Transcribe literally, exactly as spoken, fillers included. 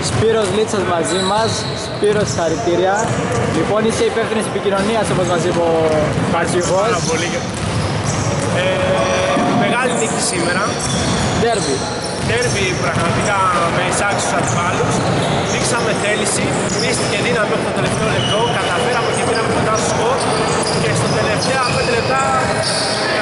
Σπύρος Λίτσας μαζί μας. Σπύρος, συγχαρητήρια. Λοιπόν, είσαι υπεύθυνης επικοινωνίας, όπως μας είπε ο αρχηγός. Πάρα πολύ. Ε, μεγάλη νίκη σήμερα. Ντέρμπι. Ντέρμπι πραγματικά με εισάξιους αντιπάλους. Δείξαμε θέληση, μίστηκε δύναμη μέχρι το τελευταίο λεπτό. Καταφέραμε και πήραμε κοντά στο σκορ. Και στο τελευταία πέντε λεπτά